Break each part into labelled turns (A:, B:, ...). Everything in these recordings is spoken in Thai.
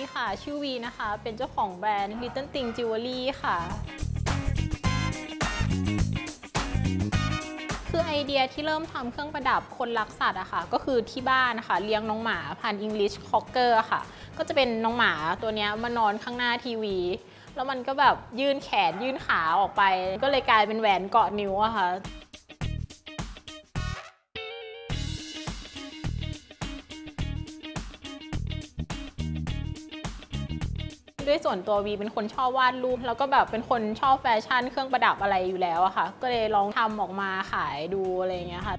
A: ค่ะชื่อวีนะคะเป็นเจ้าของแบรนด์ Little Thing Jewelry ค่ะคือไอเดียที่เริ่มทำเครื่องประดับคนรักสัตว์อะค่ะก็คือที่บ้านนะคะเลี้ยงน้องหมาพันธุ์ English Cocker ค่ะก็จะเป็นน้องหมาตัวนี้มานอนข้างหน้าทีวีแล้วมันก็แบบยื่นแขนยื่นขาออกไปก็เลยกลายเป็นแหวนเกาะนิ้วอะค่ะด้วยส่วนตัววีเป็นคนชอบวาดรูปแล้วก็แบบเป็นคนชอบแฟชั่นเครื่องประดับอะไรอยู่แล้วอะค่ะก็เลยลองทำออกมาขายดูอะไรอย่างเงี้ยค่ะ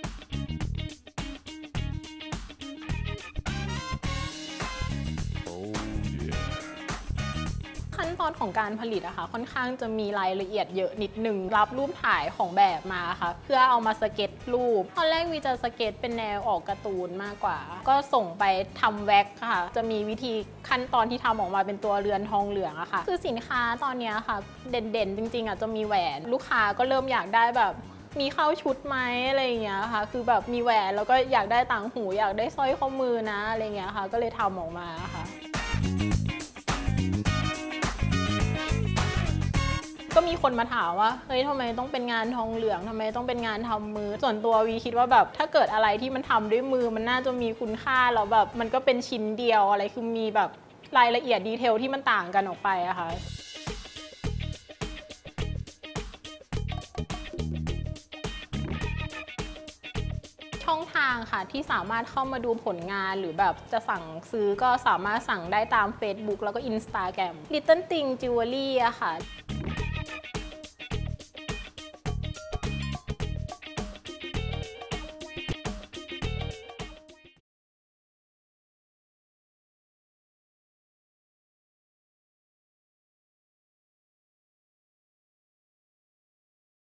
A: ขั้นตอนของการผลิตอะค่ะค่อนข้างจะมีรายละเอียดเยอะนิดหนึ่งรับรูปถ่ายของแบบมาค่ะเพื่อเอามาสเก็ตรูปตอนแรกวีจะสเก็ตเป็นแนวออกการ์ตูนมากกว่าก็ส่งไปทำแว็กค่ะจะมีวิธีขั้นตอนที่ทำออกมาเป็นตัวเรือนทองเหลืองอะค่ะคือสินค้าตอนนี้ค่ะเด่นๆจริงๆอะจะมีแหวนลูกค้าก็เริ่มอยากได้แบบมีเข้าชุดไหมอะไรอย่างเงี้ยค่ะคือแบบมีแหวนแล้วก็อยากได้ต่างหูอยากได้สร้อยข้อมือนะอะไรเงี้ยค่ะก็เลยทำออกมาค่ะก็มีคนมาถามว่าเฮ้ยทำไมต้องเป็นงานทองเหลืองทำไมต้องเป็นงานทำมือส่วนตัววีคิดว่าแบบถ้าเกิดอะไรที่มันทำด้วยมือมันน่าจะมีคุณค่าแล้วแบบมันก็เป็นชิ้นเดียวอะไรคือมีแบบรายละเอียดดีเทลที่มันต่างกันออกไปอะค่ะช่องทางค่ะที่สามารถเข้ามาดูผลงานหรือแบบจะสั่งซื้อก็สามารถสั่งได้ตาม Facebook แล้วก็ Instagram Little Thing Jewelry อะค่ะ